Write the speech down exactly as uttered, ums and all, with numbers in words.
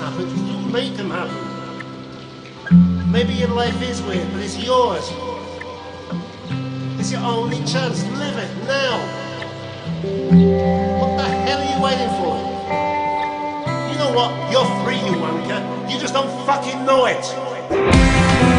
happen, you make them happen. Maybe your life is weird, but it's yours. It's your only chance. Live it now. What the hell are you waiting for? You know what? You're free, you wanker. You just don't fucking know it.